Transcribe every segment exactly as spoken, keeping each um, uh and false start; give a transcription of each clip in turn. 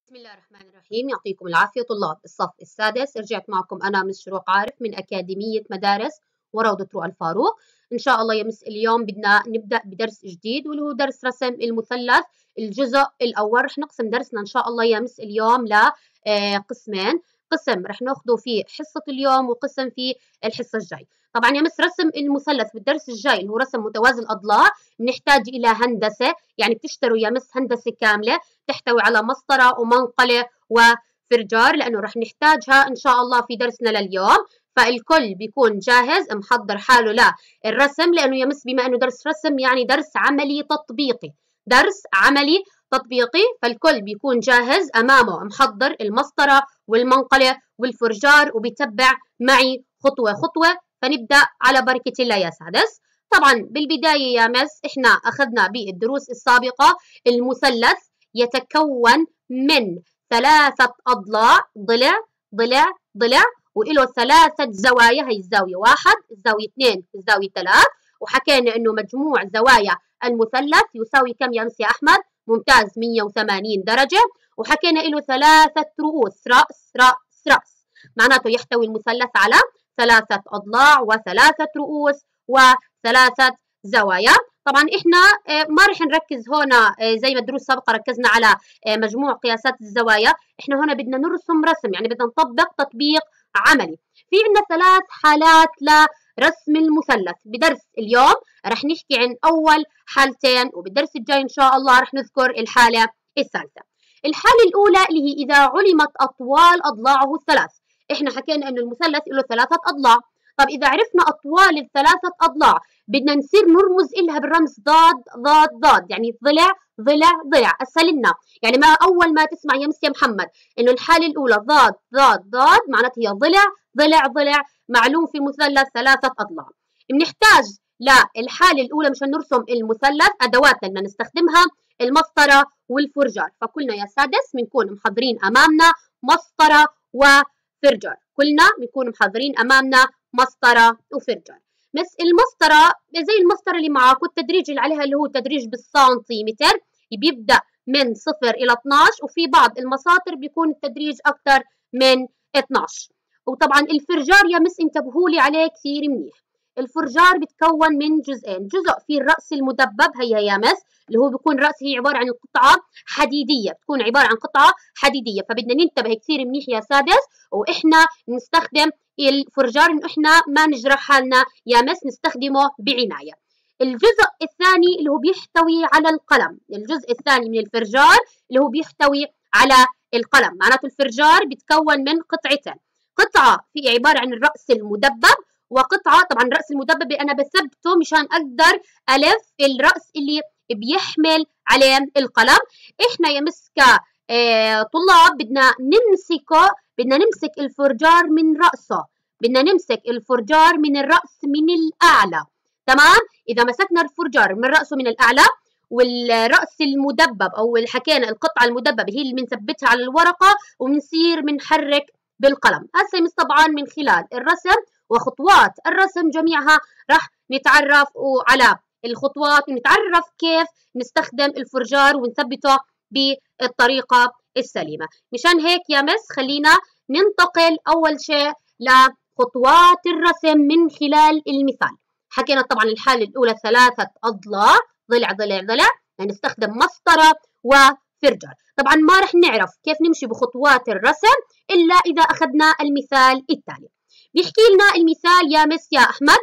بسم الله الرحمن الرحيم. يعطيكم العافية طلاب الصف السادس. رجعت معكم أنا مس شروق عارف من أكاديمية مدارس وروضة رؤى الفاروق. إن شاء الله يا مس اليوم بدنا نبدأ بدرس جديد واللي هو درس رسم المثلث الجزء الأول. رح نقسم درسنا إن شاء الله يا مس اليوم لقسمين، قسم رح ناخده في حصة اليوم وقسم في الحصة الجاي. طبعا يا مس رسم المثلث بالدرس الجاي اللي هو رسم متوازي الأضلاع بنحتاج إلى هندسة، يعني بتشتروا يا مس هندسة كاملة تحتوي على مسطرة ومنقلة وفرجار، لأنه رح نحتاجها إن شاء الله في درسنا لليوم. فالكل بيكون جاهز محضر حاله للرسم، لأنه يا مس بما أنه درس رسم يعني درس عملي تطبيقي، درس عملي تطبيقي، فالكل بيكون جاهز أمامه محضر المسطرة والمنقلة والفرجار وبيتبع معي خطوة خطوة. فنبدأ على بركة الله يا سادس. طبعا بالبداية يا مس إحنا أخذنا بالدروس السابقة المثلث يتكون من ثلاثة أضلاع، ضلع ضلع ضلع، وإله ثلاثة زوايا، هي الزاوية واحد، الزاوية اثنين، الزاوية ثلاث، وحكينا إنه مجموع زوايا المثلث يساوي كم يا مس يا أحمد؟ ممتاز، مية وثمانين درجة. وحكينا إله ثلاثة رؤوس، رأس رأس رأس، معناته يحتوي المثلث على ثلاثة أضلاع وثلاثة رؤوس وثلاثة زوايا. طبعا احنا ما رح نركز هنا زي ما الدروس السابقه ركزنا على مجموع قياسات الزوايا، احنا هنا بدنا نرسم رسم، يعني بدنا نطبق تطبيق عملي. في عندنا ثلاث حالات لرسم المثلث. بدرس اليوم رح نحكي عن اول حالتين، وبالدرس الجاي ان شاء الله رح نذكر الحاله الثالثه. الحاله الاولى اللي هي اذا علمت اطوال اضلاعه الثلاث. احنا حكينا انه المثلث له ثلاثه اضلاع. طب اذا عرفنا اطوال الثلاثه اضلاع بدنا نصير نرمز إلها بالرمز ضاد ضاد ضاد، يعني ضلع ضلع ضلع. اسهل لنا، يعني ما اول ما تسمع يا مس يا محمد انه الحاله الاولى ضاد ضاد ضاد معناتها هي ضلع ضلع ضلع، معلوم في مثلث ثلاثه اضلاع. بنحتاج للحاله الاولى مشان نرسم المثلث ادواتنا بدنا نستخدمها المسطره والفرجار. فكلنا يا سادس بنكون محضرين امامنا مسطره وفرجار، كلنا بنكون محضرين امامنا مسطره وفرجار. بس المسطره زي المسطره اللي معاكم التدريج اللي عليها اللي هو تدريج بالسنتيمتر، بيبدا من صفر الى اثنعش، وفي بعض المساطر بيكون التدريج اكثر من اثنعش. وطبعا الفرجار يا مس انتبهوا لي عليه كثير منيح. الفرجار بتكون من جزئين، جزء في الراس المدبب هي يا مس اللي هو بيكون راس هي عباره عن قطعه حديديه، بتكون عباره عن قطعه حديديه، فبدنا ننتبه كثير منيح يا سادس واحنا نستخدم الفرجار انه احنا ما نجرح حالنا يا مس، نستخدمه بعنايه. الجزء الثاني اللي هو بيحتوي على القلم، الجزء الثاني من الفرجار اللي هو بيحتوي على القلم، معناته الفرجار بيتكون من قطعتين، قطعه في عباره عن الراس المدبب، وقطعه طبعا الراس المدبب انا بثبته مشان اقدر الف الراس اللي بيحمل عليه القلم. احنا يا مس كطلاب بدنا نمسكه، بدنا نمسك الفرجار من رأسه، بدنا نمسك الفرجار من الرأس من الأعلى، تمام؟ إذا مسكنا الفرجار من رأسه من الأعلى والرأس المدبب أو اللي حكينا القطعة المدببة هي اللي بنثبتها على الورقة وبنصير بنحرك بالقلم. هسه مس طبعا من خلال الرسم وخطوات الرسم جميعها راح نتعرف على الخطوات ونتعرف كيف نستخدم الفرجار ونثبته بالطريقة السليمة. مشان هيك يا مس خلينا ننتقل أول شيء لخطوات الرسم من خلال المثال. حكينا طبعا الحالة الأولى ثلاثة أضلاع، ضلع ضلع ضلع، يعني نستخدم مسطرة وفرجار. طبعا ما رح نعرف كيف نمشي بخطوات الرسم إلا إذا أخذنا المثال التالي. بيحكي لنا المثال يا مس يا أحمد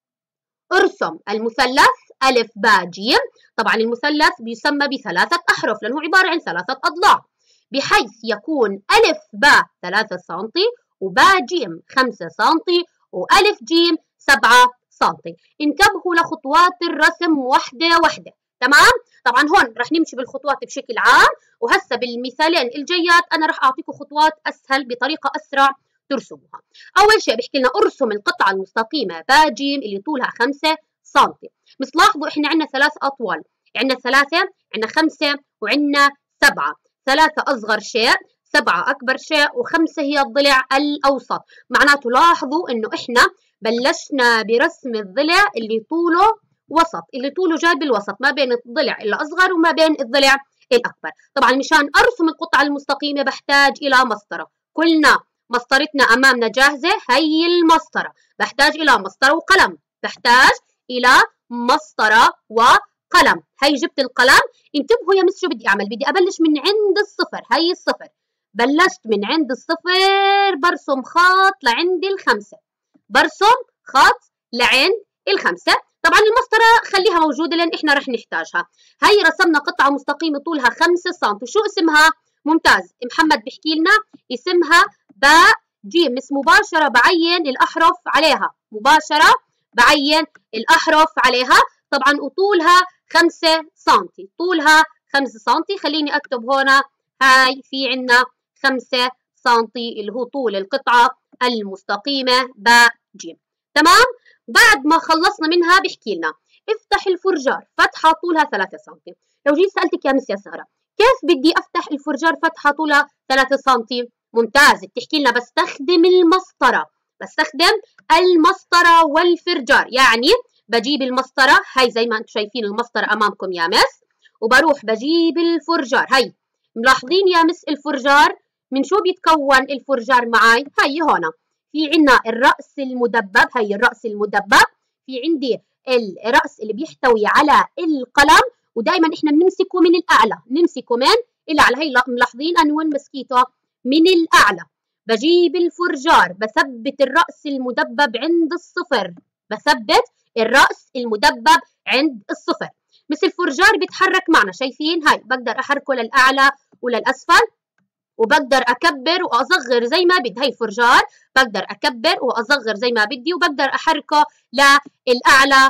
ارسم المثلث ألف باء جيم. طبعا المثلث بيسمى بثلاثة أحرف لأنه عبارة عن ثلاثة أضلاع، بحيث يكون ألف باء ثلاثة سنتي وباء جيم خمسة سنتي وألف جيم سبعة سنتي. انتبهوا لخطوات الرسم وحدة وحدة، تمام؟ طبعا هون رح نمشي بالخطوات بشكل عام، وهسه بالمثالين الجيات أنا رح أعطيكم خطوات أسهل بطريقة أسرع ترسموها. أول شيء بحكي لنا ارسم القطعة المستقيمة باء جيم اللي طولها خمسة سنتي. بس لاحظوا احنا عندنا ثلاث أطوال، عندنا ثلاثة، عندنا خمسة، وعندنا سبعة. ثلاثة أصغر شيء، سبعة أكبر شيء، وخمسة هي الضلع الأوسط. معناته لاحظوا إنه إحنا بلشنا برسم الضلع اللي طوله وسط، اللي طوله جاي بالوسط ما بين الضلع الأصغر وما بين الضلع الأكبر. طبعا مشان أرسم القطعة المستقيمة بحتاج إلى مسطرة. قلنا مسطرتنا أمامنا جاهزة، هي المسطرة. بحتاج إلى مسطرة وقلم، بحتاج إلى مسطرة وقلم. هي جبت القلم. انتبهوا يا مس شو بدي أعمل، بدي أبلش من عند الصفر. هي الصفر، بلشت من عند الصفر برسم خط لعند الخمسة، برسم خط لعند الخمسة. طبعا المسطرة خليها موجودة لأن إحنا رح نحتاجها. هي رسمنا قطعة مستقيمة طولها خمسة سم. شو اسمها؟ ممتاز، محمد بيحكي لنا اسمها باء جيم. مس مباشرة بعين الأحرف عليها، مباشرة بعين الأحرف عليها. طبعا وطولها خمسة سم، طولها خمسة سم. خليني أكتب هنا هاي في عنا خمسة سم اللي هو طول القطعة المستقيمة باء جيم. تمام؟ بعد ما خلصنا منها بيحكي لنا افتح الفرجار فتحة طولها ثلاثة سم. لو جيت سألتك يا مس يا سارة كيف بدي أفتح الفرجار فتحة طولها ثلاثة سم؟ ممتاز، بتحكي لنا بستخدم المسطرة، بستخدم المسطرة والفرجار. يعني بجيب المسطرة، هاي زي ما انتم شايفين المسطرة أمامكم يا مس، وبروح بجيب الفرجار. هاي ملاحظين يا مس الفرجار من شو بيتكون الفرجار معي؟ هاي هون في عنا الرأس المدبب، هي الرأس المدبب. في عندي الرأس اللي بيحتوي على القلم، ودائما احنا بنمسكه من الأعلى، نمسكه من الأعلى. هي ملاحظين أنا وين مسكيته؟ من الأعلى. بجيب الفرجار بثبت الرأس المدبب عند الصفر، بثبت الرأس المدبب عند الصفر. مثل الفرجار بيتحرك معنا، شايفين؟ هاي بقدر أحركه للأعلى وللأسفل، وبقدر أكبر وأصغر زي ما بدي. هي الفرجار بقدر أكبر وأصغر زي ما بدي، وبقدر أحركه للأعلى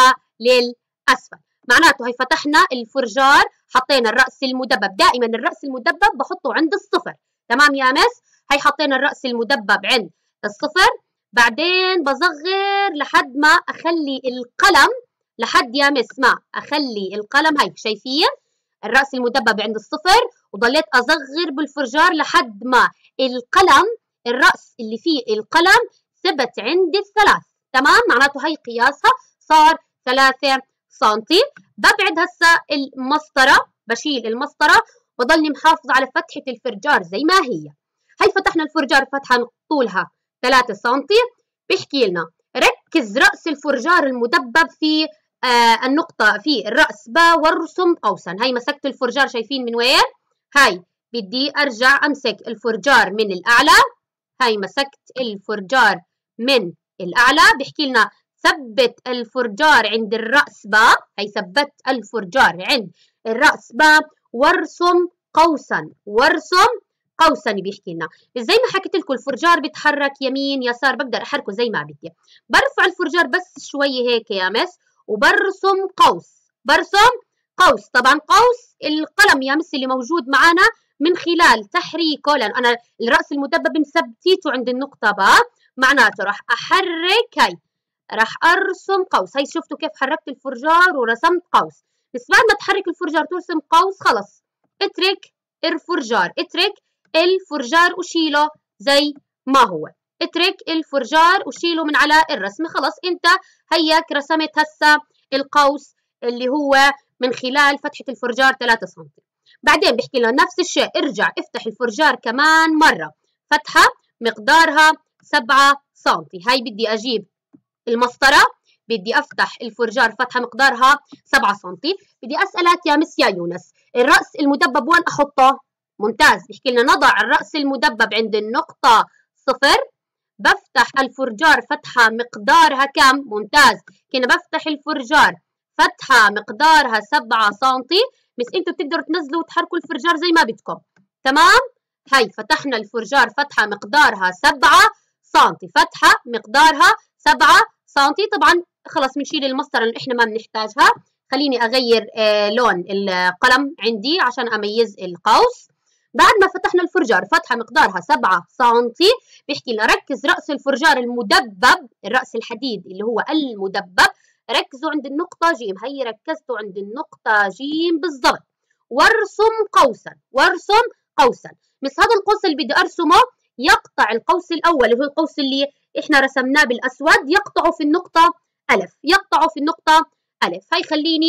وللأسفل. معناته هي فتحنا الفرجار، حطينا الرأس المدبب. دائما الرأس المدبب بحطه عند الصفر. تمام يا مس؟ هي حطينا الرأس المدبب عند الصفر. بعدين بصغر لحد ما أخلي القلم، لحد يا مس ما أخلي القلم، هي شايفين الرأس المدبب عند الصفر، وضليت أصغر بالفرجار لحد ما القلم، الرأس اللي فيه القلم ثبت عند الثلاث. تمام؟ معناته هي قياسها صار ثلاثة سنتي. ببعد هسا المسطرة، بشيل المسطرة، بضلني محافظة على فتحة الفرجار زي ما هي. هي فتحنا الفرجار فتحة طولها ثلاثة سنتي. بيحكي لنا ركز رأس الفرجار المدبب في آه النقطة في الرأس با وارسم قوسا. هي مسكت الفرجار، شايفين من وين؟ هاي بدي أرجع أمسك الفرجار من الأعلى. هاي مسكت الفرجار من الأعلى. بيحكي لنا ثبت الفرجار عند الرأس با. هي ثبت الفرجار عند الرأس با وارسم قوسا، وارسم قوسا. بيحكي لنا زي ما حكيت لكم الفرجار بيتحرك يمين يسار، بقدر أحركه زي ما بدي. برفع الفرجار بس شوية هيك يا مس، وبرسم قوس، برسم قوس. طبعا قوس القلم يا مس اللي موجود معنا من خلال تحريكه، لأن أنا الرأس المدبب مثبتيته عند النقطة با، معناته راح أحرك، هي راح أرسم قوس. هي شفتوا كيف حركت الفرجار ورسمت قوس. بس بعد ما تحرك الفرجار ترسم قوس خلص اترك الفرجار، اترك الفرجار وشيله زي ما هو. اترك الفرجار وشيله من على الرسمة. خلص انت هيك رسمت هسا القوس اللي هو من خلال فتحة الفرجار ثلاثة سم. بعدين بيحكي لنا نفس الشيء، ارجع افتح الفرجار كمان مرة فتحة مقدارها سبعة سم. هاي بدي اجيب المسطرة، بدي افتح الفرجار فتحة مقدارها سبعة سم. بدي اسألك يا مس يا يونس الرأس المدبب وين احطه؟ ممتاز، بيحكي لنا نضع الرأس المدبب عند النقطة صفر. بفتح الفرجار فتحة مقدارها كم؟ ممتاز، كنا بفتح الفرجار فتحة مقدارها سبعة سنتي. بس انتوا بتقدروا تنزلوا وتحركوا الفرجار زي ما بدكم. تمام؟ هي فتحنا الفرجار فتحة مقدارها سبعة سنتي، فتحة مقدارها سبعة سنتي. طبعا خلص بنشيل المسطرة اللي احنا ما بنحتاجها. خليني اغير آه لون القلم عندي عشان اميز القوس. بعد ما فتحنا الفرجار فتحة مقدارها سبعة سنتي، بيحكي لنا ركز رأس الفرجار المدبب، الرأس الحديد اللي هو المدبب، ركزوا عند النقطة جيم. هي ركزتوا عند النقطة جيم بالضبط، وارسم قوسا، وارسم قوسا. بس هذا القوس اللي بدي ارسمه يقطع القوس الأول اللي هو القوس اللي احنا رسمناه بالأسود، يقطعه في النقطة ألف، يقطعه في النقطة ألف. هي خليني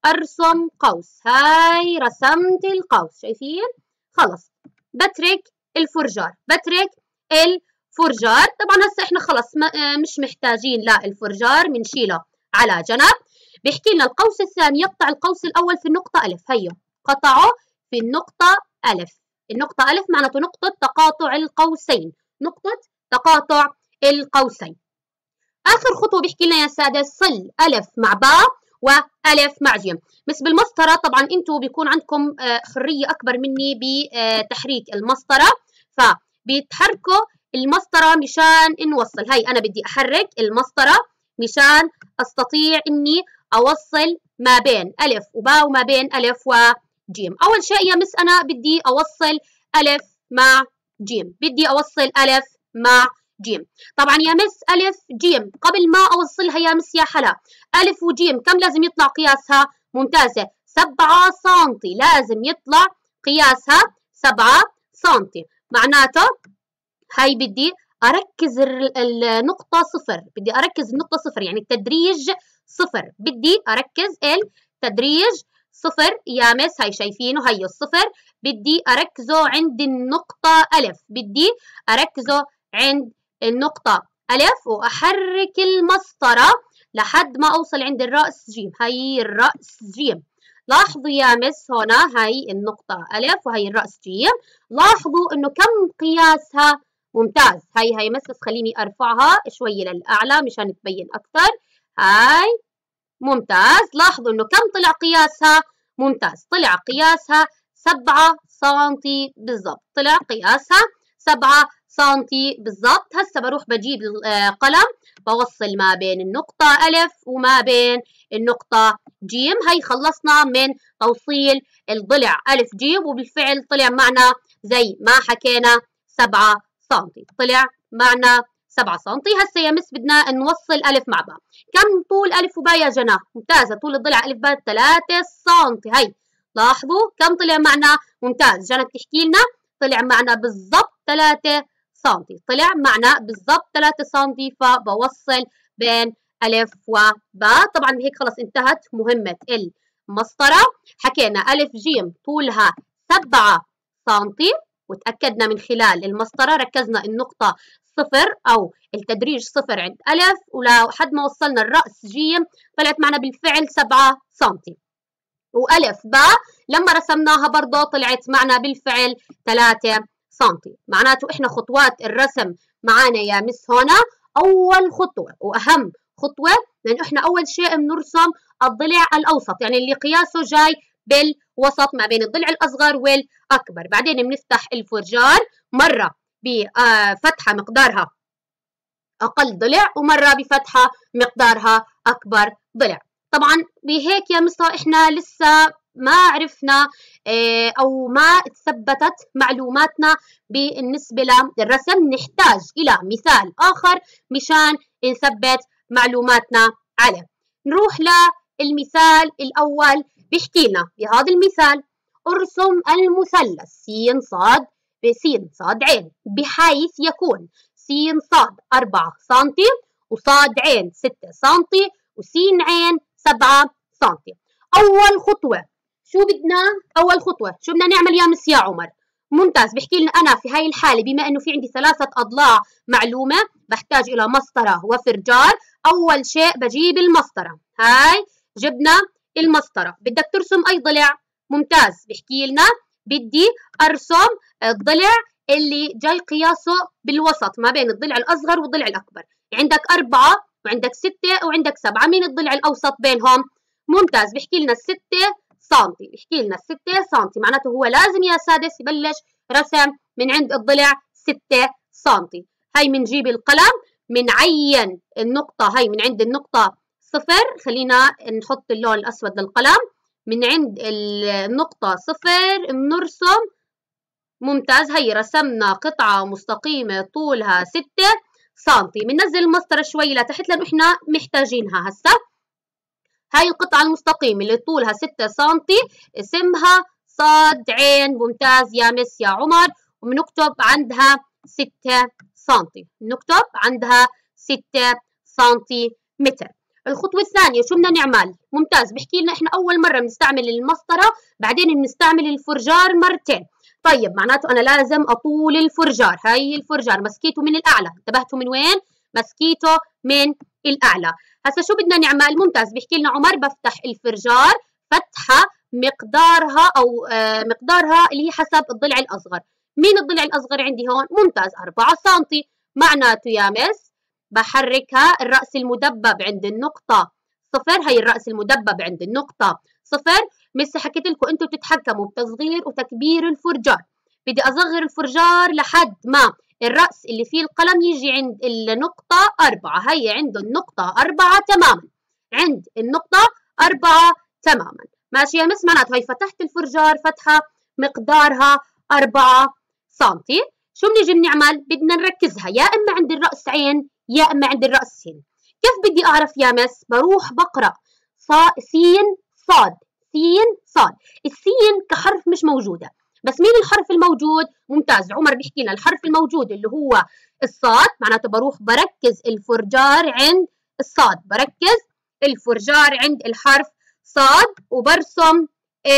أرسم قوس. هاي رسمت القوس، شايفين؟ خلص بترك الفرجار، بترك الفرجار. طبعا هسه احنا خلص مش محتاجين للفرجار، بنشيله على جنب. بيحكي لنا القوس الثاني يقطع القوس الأول في النقطة ألف. هيو قطعه في النقطة ألف. النقطة ألف معناته نقطة تقاطع القوسين، نقطة تقاطع القوسين. آخر خطوة بيحكي لنا يا سادة صل ألف مع باء وألف مع جيم. بس بالمسطرة طبعا انتم بيكون عندكم حرية أكبر مني بتحريك المسطرة، فبيتحركوا المسطرة مشان نوصل. هي أنا بدي أحرك المسطرة مشان أستطيع إني أوصل ما بين ألف وباء وما بين ألف وجيم. أول شيء يا مس أنا بدي أوصل ألف مع جيم، بدي أوصل ألف مع جيم. طبعا يا مس ألف جيم قبل ما أوصلها يا مس يا حلا، ألف وجيم كم لازم يطلع قياسها؟ ممتازة، سبعة سنتي، لازم يطلع قياسها سبعة سنتي. معناته هاي بدي أركز النقطة صفر، بدي أركز النقطة صفر يعني التدريج صفر، بدي أركز التدريج صفر يا مس. هاي شايفينه، هي الصفر بدي أركزه عند النقطة ألف، بدي أركزه عند النقطة ألف وأحرك المسطرة لحد ما أوصل عند الرأس جيم. هاي الرأس جيم، لاحظوا يا مس هنا هاي النقطة ألف وهي الرأس جيم. لاحظوا إنه كم قياسها؟ ممتاز. هاي هاي مس بس خليني أرفعها شوي للأعلى مشان تبين أكثر. هاي ممتاز. لاحظوا إنه كم طلع قياسها؟ ممتاز، طلع قياسها سبعة سنتي بالضبط، طلع قياسها سبعة سنتي بالضبط. هسه بروح بجيب القلم بوصل ما بين النقطة ألف وما بين النقطة جيم. هي خلصنا من توصيل الضلع ألف جيم، وبالفعل طلع معنا زي ما حكينا سبعة سنتي، طلع معنا سبعة سنتي. هسه يا مس بدنا نوصل ألف مع باء. كم طول ألف وباء يا جنى؟ ممتازة، طول الضلع ألف باء ثلاثة سنتي. هي لاحظوا كم طلع معنا؟ ممتاز، جنى بتحكي لنا طلع معنا بالضبط ثلاثة سنتي، طلع معنا بالضبط ثلاثة سنتي. فبوصل بين ألف وباء. طبعا هيك خلص انتهت مهمة المسطرة. حكينا ألف جيم طولها سبعة سنتي، وتأكدنا من خلال المسطرة، ركزنا النقطة صفر أو التدريج صفر عند ألف، ولحد ما وصلنا الرأس جيم طلعت معنا بالفعل سبعة سنتي. وألف باء لما رسمناها برضه طلعت معنا بالفعل ثلاثة سنتي. معناته إحنا خطوات الرسم معانا يا مس هنا أول خطوة وأهم خطوة، لأن إحنا أول شيء بنرسم الضلع الأوسط يعني اللي قياسه جاي بالوسط ما بين الضلع الأصغر والأكبر. بعدين بنفتح الفرجار مرة بفتحة مقدارها أقل ضلع ومرة بفتحة مقدارها أكبر ضلع. طبعا بهيك يا مصر إحنا لسه ما عرفنا أو ما تثبتت معلوماتنا بالنسبة للرسم، نحتاج إلى مثال آخر مشان نثبت معلوماتنا عليه. نروح للمثال الأول. بيحكي لنا بهذا المثال ارسم المثلث س صاد بس صاد عين بحيث يكون س صاد أربعة سنتي وصاد عين ستة سنتي وس عين سبعة سنتي. أول خطوة شو بدنا؟ أول خطوة شو بدنا نعمل يا مس يا عمر؟ ممتاز. بحكي لنا أنا في هاي الحالة بما إنه في عندي ثلاثة أضلاع معلومة بحتاج إلى مسطرة وفرجار. أول شيء بجيب المسطرة. هاي جبنا المسطرة. بدك ترسم أي ضلع؟ ممتاز. بحكي لنا بدي أرسم الضلع اللي جاي قياسه بالوسط ما بين الضلع الأصغر والضلع الأكبر. عندك أربعة وعندك ستة وعندك سبعة، مين الضلع الأوسط بينهم؟ ممتاز. بحكي لنا ستة سنتي، بحكي لنا ستة سنتي، معناته هو لازم يا سادس يبلش رسم من عند الضلع ستة سنتي. هاي بنجيب القلم بنعين النقطة، هاي من عند النقطة صفر، خلينا نحط اللون الأسود للقلم. من عند النقطة صفر بنرسم. ممتاز. هي رسمنا قطعة مستقيمة طولها ستة سنتي. بننزل المسطرة شوي لتحت لأنه إحنا محتاجينها هسا. هاي القطعة المستقيمة اللي طولها ستة سنتي اسمها صاد عين. ممتاز يا مس يا عمر. وبنكتب عندها ستة سنتي، نكتب عندها ستة سنتيمتر. الخطوة الثانية شو بدنا نعمل؟ ممتاز، بحكي لنا إحنا أول مرة بنستعمل المسطرة، بعدين بنستعمل الفرجار مرتين. طيب معناته أنا لازم أطول الفرجار، هاي الفرجار مسكيته من الأعلى، انتبهتوا من وين؟ مسكيته من الأعلى. هسا شو بدنا نعمل؟ ممتاز، بحكي لنا عمر بفتح الفرجار فتحة مقدارها أو آه مقدارها اللي هي حسب الضلع الأصغر. مين الضلع الأصغر عندي هون؟ ممتاز، أربعة سنتي. معناته يا مس بحركها الرأس المدبب عند النقطة صفر، هي الرأس المدبب عند النقطة صفر. مس حكيت لكم انتم بتتحكموا بتصغير وتكبير الفرجار. بدي أصغر الفرجار لحد ما الرأس اللي فيه القلم يجي عند النقطة أربعة، هي عند النقطة أربعة تماما، عند النقطة أربعة تماما. ماشي يا مس؟ معناته هي فتحت الفرجار فتحة مقدارها أربعة سنتي. شو بنيجي بنعمل؟ بدنا نركزها يا إما عند الرأس عين يا إما عند الرأس سين. كيف بدي أعرف يا مس؟ بروح بقرأ صا سين صاد، سين صاد. السين كحرف مش موجودة، بس مين الحرف الموجود؟ ممتاز، عمر بيحكي لنا الحرف الموجود اللي هو الصاد. معناته بروح بركز الفرجار عند الصاد، بركز الفرجار عند الحرف صاد وبرسم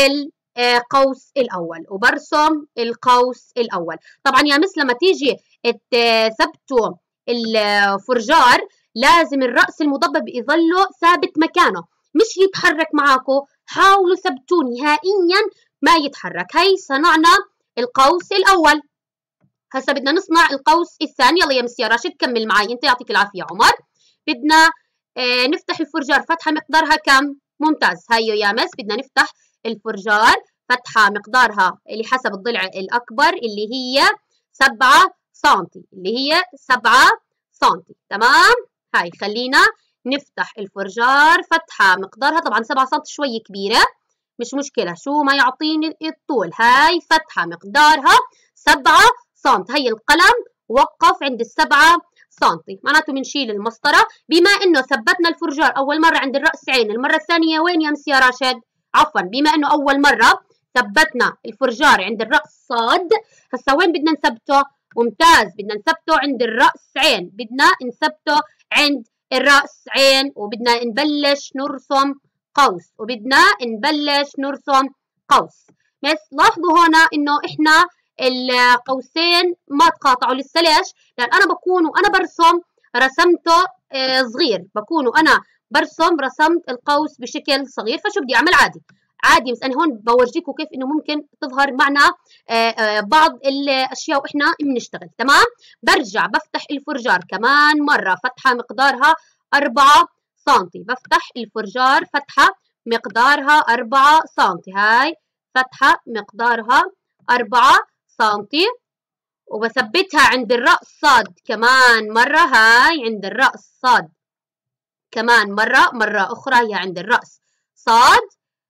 القوس الأول، وبرسم القوس الأول. طبعا يا مس لما تيجي تثبتوا الفرجار لازم الرأس المضبب يظل ثابت مكانه، مش يتحرك معاكم، حاولوا ثبتوه نهائيا ما يتحرك. هي صنعنا القوس الأول. هسا بدنا نصنع القوس الثاني. يلا يا مس يا راشد كمل معي انت، يعطيك العافية عمر. بدنا آه نفتح الفرجار فتحة مقدارها كم؟ ممتاز، هيو يا مس بدنا نفتح الفرجار فتحة مقدارها اللي حسب الضلع الأكبر اللي هي سبعة سنتي، اللي هي سبعة سنتي. تمام؟ هاي خلينا نفتح الفرجار فتحة مقدارها طبعا سبعة سنتي شوي كبيرة، مش مشكلة، شو ما يعطيني الطول. هاي فتحة مقدارها سبعة سنتي، هي القلم وقف عند السبعة سنتي. معناته بنشيل المسطرة. بما انه ثبتنا الفرجار اول مرة عند الرأس عين، المرة الثانية وين يا مس يا راشد؟ عفوا، بما انه اول مرة ثبتنا الفرجار عند الرأس صاد، هسا وين بدنا نثبته؟ ممتاز، بدنا نثبته عند الرأس عين، بدنا نثبته عند الرأس عين، وبدنا نبلش نرسم قوس، وبدنا نبلش نرسم قوس. بس لاحظوا هنا انه احنا القوسين ما تقاطعوا لسه. ليش؟ لان انا بكون وانا برسم رسمته آه صغير، بكون وانا برسم رسمت القوس بشكل صغير، فشو بدي اعمل؟ عادي عادي. بس انا هون بورجيكم كيف انه ممكن تظهر معنا آه آه بعض الاشياء واحنا بنشتغل. تمام؟ برجع بفتح الفرجار كمان مره فتحه مقدارها أربعة سنتي، بفتح الفرجار فتحه مقدارها أربعة سنتي، هاي فتحه مقدارها أربعة سنتي، وبثبتها عند الرأس صاد كمان مرة، هاي عند الرأس صاد كمان مرة، مرة أخرى هي عند الرأس صاد،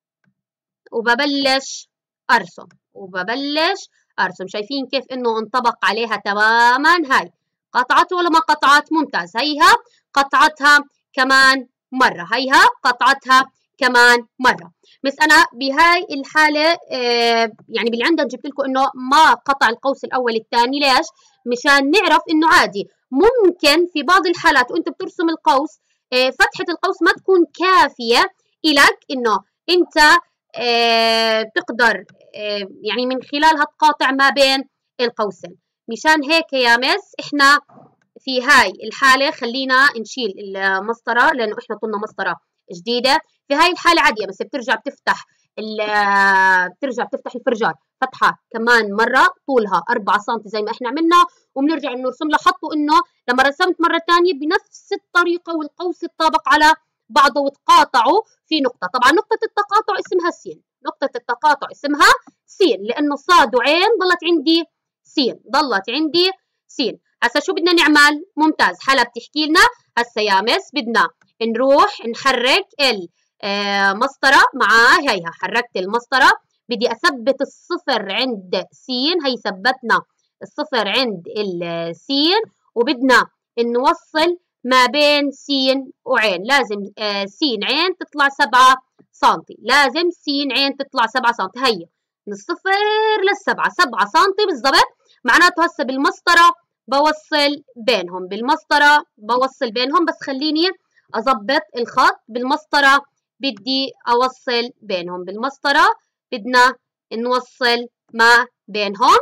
وببلش أرسم وببلش أرسم. شايفين كيف إنه انطبق عليها تماما؟ هاي قطعت ولا ما قطعت؟ ممتاز، هيها قطعتها كمان مرة، هيها قطعتها كمان مرة. بس أنا بهاي الحالة آه يعني باللي عندنا جبت لكم إنه ما قطع القوس الأول الثاني. ليش؟ مشان نعرف إنه عادي ممكن في بعض الحالات وأنت بترسم القوس آه فتحة القوس ما تكون كافية إلك إنه أنت آه تقدر آه يعني من خلالها تقاطع ما بين القوسين. مشان هيك يا مس إحنا في هاي الحالة خلينا نشيل المسطرة لأنه إحنا طولنا مسطرة جديدة. في هاي الحالة عادية بس بترجع بتفتح بترجع بتفتح الفرجار فتحة كمان مرة طولها أربعة سنتي زي ما إحنا عملنا، وبنرجع نرسم لها. حطوا إنه لما رسمت مرة ثانية بنفس الطريقة والقوس يتطابق على بعضه وتقاطعوا في نقطة. طبعا نقطة التقاطع اسمها سين، نقطة التقاطع اسمها سين لأنه صاد وعين ضلت عندي سين، ضلت عندي سين. هسا شو بدنا نعمل؟ ممتاز، حلا بتحكي لنا هسا يا مس بدنا نروح نحرك المسطرة مع هيها. حركت المسطرة، بدي أثبت الصفر عند سين، هي ثبتنا الصفر عند السين، وبدنا نوصل ما بين سين وعين. لازم سين عين تطلع سبعة سنتي، لازم سين عين تطلع سبعة سنتي. هي من الصفر للسبعة، سبعة سنتي بالضبط. معناته هسا بالمسطرة بوصل بينهم، بالمسطرة بوصل بينهم. بس خليني أظبط الخط بالمسطرة، بدي أوصل بينهم بالمسطرة، بدنا نوصل ما بينهم.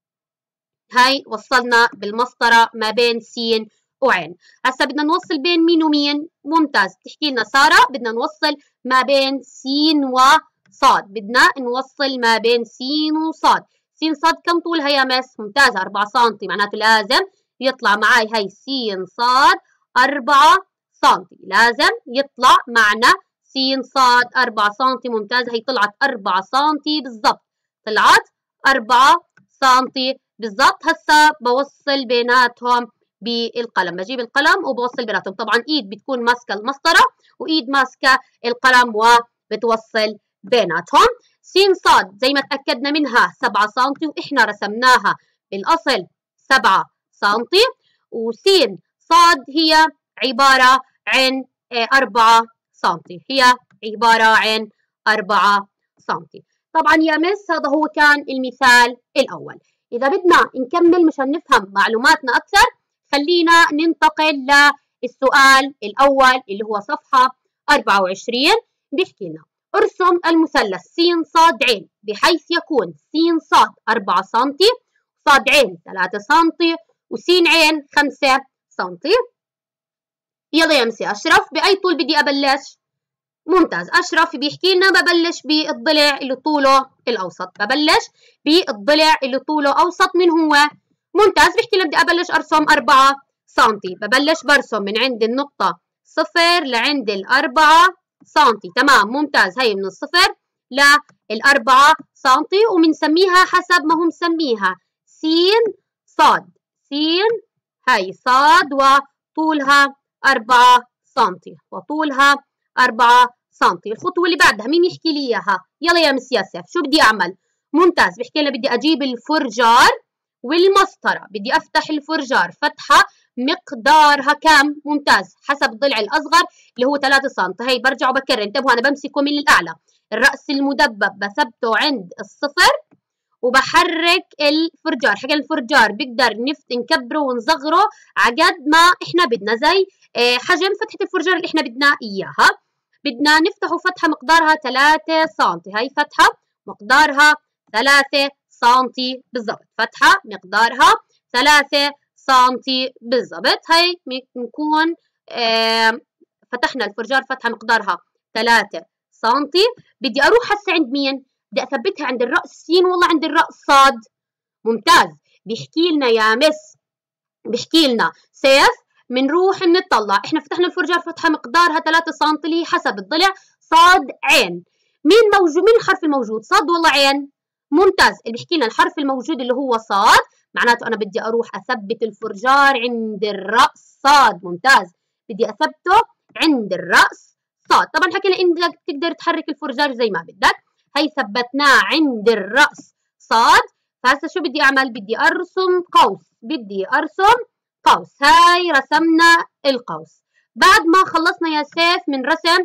هاي وصلنا بالمسطرة ما بين س وعين. هسا بدنا نوصل بين مين ومين؟ ممتاز، تحكي لنا سارة بدنا نوصل ما بين س وصاد، بدنا نوصل ما بين س وصاد. س صاد كم طولها يا مس؟ ممتازة، أربعة سنتي، معناته لازم يطلع معي هي س صاد أربعة سنتي، لازم يطلع معنا س صاد أربعة سنتي. ممتازة، هي طلعت أربعة سنتي بالضبط، طلعت أربعة سنتي بالضبط. هسا بوصل بيناتهم بالقلم، بجيب القلم وبوصل بيناتهم. طبعا ايد بتكون ماسكه المسطره وايد ماسكه القلم وبتوصل بيناتهم. س صاد زي ما تاكدنا منها سبعة سنتي، واحنا رسمناها بالاصل سبعة سنتي، وس صاد هي عباره عن أربعة سنتي، هي عباره عن أربعة سنتي. طبعا يا مس هذا هو كان المثال الاول. إذا بدنا نكمل مشان نفهم معلوماتنا أكثر، خلينا ننتقل للسؤال الأول اللي هو صفحة أربعة وعشرين. بيحكي لنا ارسم المثلث س صاد عين بحيث يكون س صاد أربعة سنتي، صاد عين ثلاثة سنتي، وس عين خمسة سنتي. يلا يا مسي أشرف، بأي طول بدي أبلش؟ ممتاز، أشرف بيحكي لنا ببلش بالضلع اللي طوله الأوسط، ببلش بالضلع اللي طوله أوسط. من هو؟ ممتاز، بيحكي لنا بدي أبلش أرسم أربعة سنتي، ببلش برسم من عند النقطة صفر لعند الأربعة سنتي. تمام، ممتاز، هي من الصفر للأربعة سنتي، وبنسميها حسب ما هو مسميها س صاد. س هي صاد وطولها أربعة سنتي، وطولها أربعة سنتي. الخطوة اللي بعدها مين يحكي لي إياها؟ يلا يا مس ياسر، شو بدي أعمل؟ ممتاز، بحكي لي بدي أجيب الفرجار والمسطرة، بدي أفتح الفرجار فتحة مقدارها كم؟ ممتاز، حسب الضلع الأصغر اللي هو ثلاثة سنتي. هي برجع وبكرر، انتبهوا أنا بمسكه من الأعلى، الرأس المدبب بثبته عند الصفر وبحرك الفرجار. حق الفرجار بقدر نفت نكبره ونصغره عقد ما احنا بدنا، زي حجم فتحة الفرجار اللي احنا بدنا إياها. بدنا نفتحه فتحة مقدارها ثلاثة سنتي، هي فتحة مقدارها ثلاثة سنتي بالضبط، فتحة مقدارها ثلاثة سنتي بالضبط. هي بنكون اه فتحنا الفرجار فتحة مقدارها ثلاثة سنتي. بدي أروح هسه عند مين؟ بدي أثبتها عند الرأس س والله عند الرأس صاد. ممتاز، بيحكي لنا يا مس، بيحكي لنا سيف بنروح نطلع، احنا فتحنا الفرجار فتحة مقدارها ثلاثة سنتي اللي حسب الضلع صاد عين. مين موجود؟ مين الحرف الموجود؟ صاد ولا عين؟ ممتاز، اللي بيحكي لنا الحرف الموجود اللي هو صاد، معناته انا بدي اروح اثبت الفرجار عند الراس صاد. ممتاز، بدي اثبته عند الراس صاد. طبعا حكينا انك تقدر تحرك الفرجار زي ما بدك. هي ثبتناه عند الراس صاد. فهسه شو بدي اعمل؟ بدي ارسم قوس، بدي ارسم قوس. هاي رسمنا القوس. بعد ما خلصنا يا سيف من رسم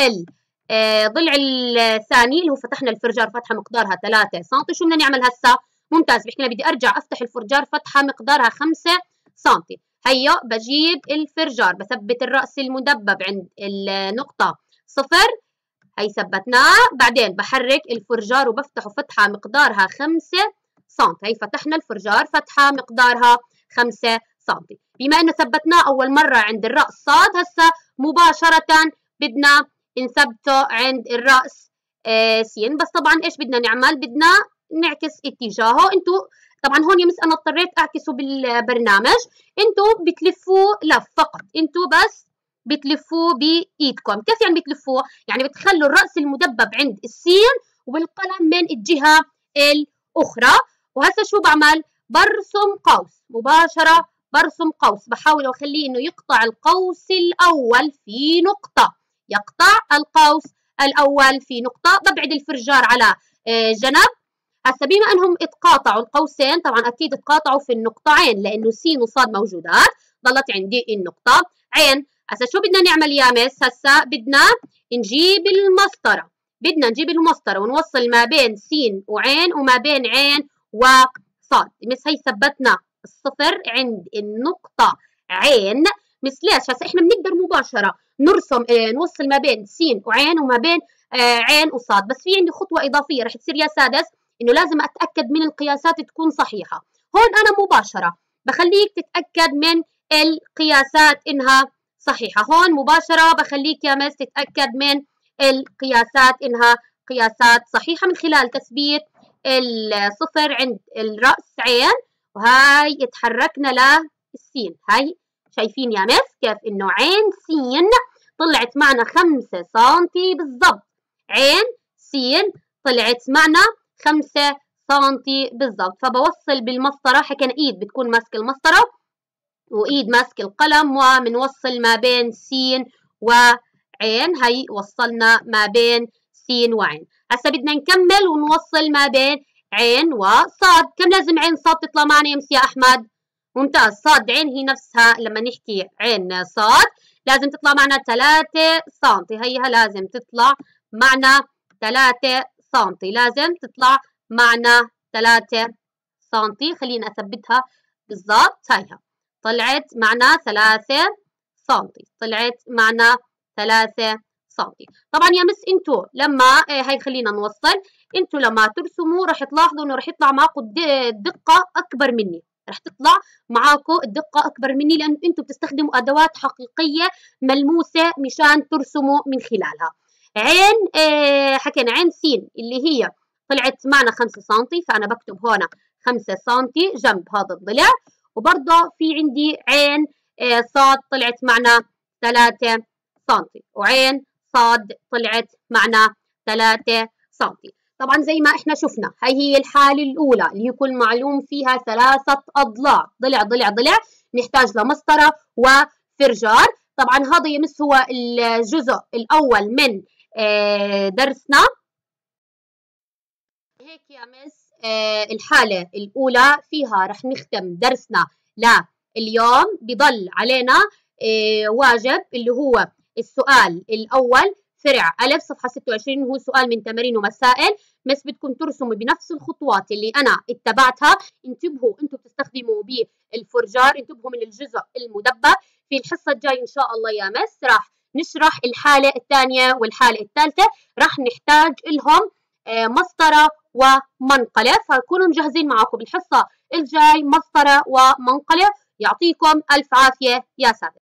الضلع الثاني اللي هو فتحنا الفرجار فتحة مقدارها ثلاثة سنتي، شو بدنا نعمل هسا؟ ممتاز، بحكي لنا بدي ارجع افتح الفرجار فتحة مقدارها خمسة سنتي. هيا بجيب الفرجار بثبت الرأس المدبب عند النقطة صفر، هي ثبتناه. بعدين بحرك الفرجار وبفتحه فتحة مقدارها خمسة سنتي. هي فتحنا الفرجار فتحة مقدارها خمسة سنتي. بما انه ثبتناه اول مرة عند الرأس صاد، هسا مباشرة بدنا نثبته عند الرأس آه سين. بس طبعا ايش بدنا نعمل؟ بدنا نعكس اتجاهه. انتو طبعا هون يا مس انا اضطريت اعكسه بالبرنامج، انتو بتلفوه لف فقط، انتو بس بتلفوه بايدكم. كيف يعني بتلفوه؟ يعني بتخلوا الرأس المدبب عند السين والقلم من الجهة الاخرى. وهسا شو بعمل؟ برسم قوس مباشرة، برسم قوس، بحاول اخليه انه يقطع القوس الاول في نقطة، يقطع القوس الاول في نقطة. ببعد الفرجار على جنب. هسا بما انهم اتقاطعوا القوسين، طبعا اكيد اتقاطعوا في النقطتين لانه س وصاد موجودات، ضلت عندي النقطة عين. هسا شو بدنا نعمل يا مس؟ هسا بدنا نجيب المسطرة، بدنا نجيب المسطرة ونوصل ما بين س وعين وما بين عين وصاد. مس هي ثبتنا الصفر عند النقطة عين. مس ليش؟ هسا احنا بنقدر مباشرة نرسم آه نوصل ما بين س وعين وما بين آه عين وصاد. بس في عندي خطوة إضافية رح تصير يا سادس، إنه لازم أتأكد من القياسات تكون صحيحة. هون أنا مباشرة بخليك تتأكد من القياسات إنها صحيحة. هون مباشرة بخليك يا مس تتأكد من القياسات إنها قياسات صحيحة من خلال تثبيت الصفر عند الرأس عين، وهاي اتحركنا للسين. هاي شايفين يا مس كيف إنه عين سين طلعت معنا خمسة سنتي بالضبط، عين سين طلعت معنا خمسة سنتي بالضبط. فبوصل بالمسطرة، حكينا إيد بتكون ماسكة المسطرة وإيد ماسكة القلم، ومنوصل ما بين س وعين. هي وصلنا ما بين س وعين. هسا بدنا نكمل ونوصل ما بين عين وصاد. كم لازم عين صاد تطلع معنا يا مس يا أحمد؟ ممتاز. صاد عين هي نفسها لما نحكي عين صاد لازم تطلع معنا ثلاثة سنتي. هيها لازم تطلع معنا ثلاثة سنتي، لازم تطلع معنا ثلاثة سنتي. خلينا أثبتها بالضبط. هيها طلعت معنا ثلاثة سنتي، طلعت معنا ثلاثة سنتي. طبعا يا مس انتو لما هاي خلينا نوصل، انتو لما ترسموا رح تلاحظوا انه رح يطلع معكم الدقة اكبر مني، رح تطلع معاكم الدقة اكبر مني لان انتو بتستخدموا ادوات حقيقية ملموسة مشان ترسموا من خلالها. عين اه حكينا عين سين اللي هي طلعت معنا خمسة سنتي، فانا بكتب هون خمسة سنتي جنب هذا الضلع. وبرضه في عندي عين اه صاد طلعت معنا ثلاثة سنتي، وعين صاد طلعت معنا ثلاثة سنتي. طبعا زي ما احنا شفنا هي هي الحالة الأولى اللي هي كل معلوم فيها ثلاثة أضلاع، ضلع ضلع ضلع، نحتاج لمسطرة وفرجار. طبعا هذا يمس هو الجزء الأول من اه درسنا. هيك يا مس اه الحالة الأولى فيها رح نختم درسنا لليوم. بضل علينا اه واجب اللي هو السؤال الأول فرع ألف صفحة ستة وعشرين، هو سؤال من تمارين ومسائل. بس بدكم ترسموا بنفس الخطوات اللي أنا اتبعتها. انتبهوا أنتم بتستخدموا بالفرجار، انتبهوا من الجزء المدبب. في الحصة الجاية إن شاء الله يا مس راح نشرح الحالة الثانية والحالة الثالثة، راح نحتاج لهم مسطرة ومنقلة، فكونوا مجهزين معكم الحصة الجاي مسطرة ومنقلة. يعطيكم ألف عافية يا سادة.